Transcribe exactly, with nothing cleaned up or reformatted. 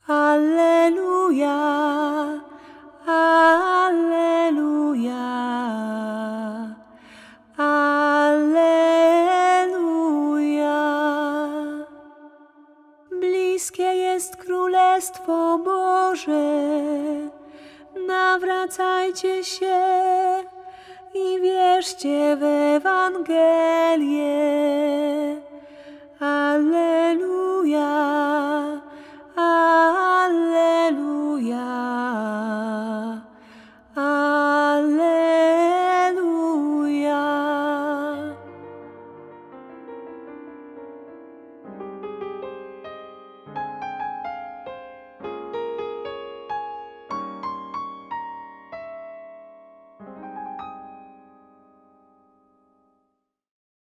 Alleluja, alleluja, alleluja. Bliskie jest Królestwo Boże, nawracajcie się i wierzcie w Ewangelię.